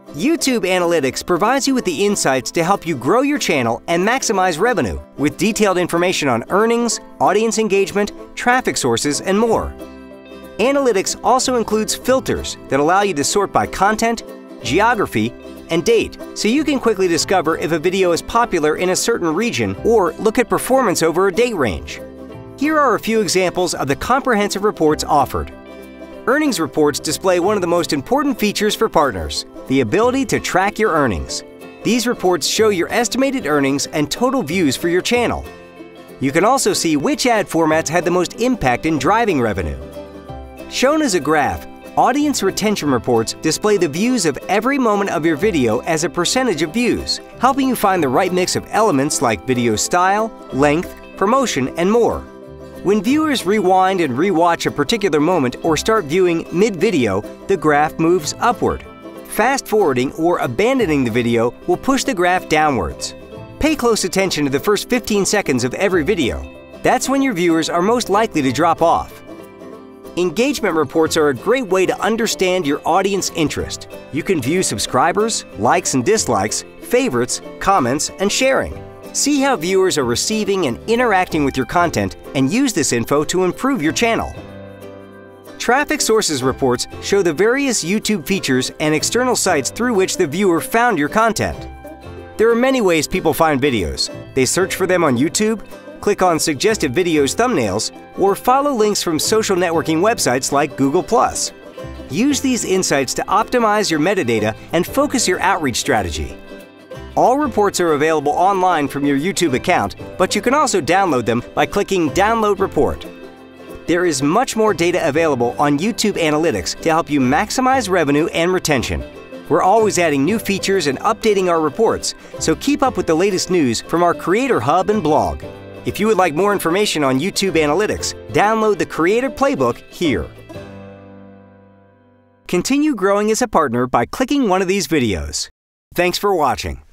YouTube Analytics provides you with the insights to help you grow your channel and maximize revenue, with detailed information on earnings, audience engagement, traffic sources, and more. Analytics also includes filters that allow you to sort by content, geography, and date, so you can quickly discover if a video is popular in a certain region or look at performance over a date range. Here are a few examples of the comprehensive reports offered. Earnings reports display one of the most important features for partners, the ability to track your earnings. These reports show your estimated earnings and total views for your channel. You can also see which ad formats had the most impact in driving revenue. Shown as a graph, audience retention reports display the views of every moment of your video as a percentage of views, helping you find the right mix of elements like video style, length, promotion, and more. When viewers rewind and rewatch a particular moment or start viewing mid-video, the graph moves upward. Fast-forwarding or abandoning the video will push the graph downwards. Pay close attention to the first 15 seconds of every video. That's when your viewers are most likely to drop off. Engagement reports are a great way to understand your audience interest. You can view subscribers, likes and dislikes, favorites, comments, and sharing. See how viewers are receiving and interacting with your content and use this info to improve your channel. Traffic sources reports show the various YouTube features and external sites through which the viewer found your content. There are many ways people find videos. They search for them on YouTube, click on suggested videos thumbnails, or follow links from social networking websites like Google+. Use these insights to optimize your metadata and focus your outreach strategy. All reports are available online from your YouTube account, but you can also download them by clicking Download Report. There is much more data available on YouTube Analytics to help you maximize revenue and retention. We're always adding new features and updating our reports, so keep up with the latest news from our Creator Hub and blog. If you would like more information on YouTube Analytics, download the Creator Playbook here. Continue growing as a partner by clicking one of these videos. Thanks for watching.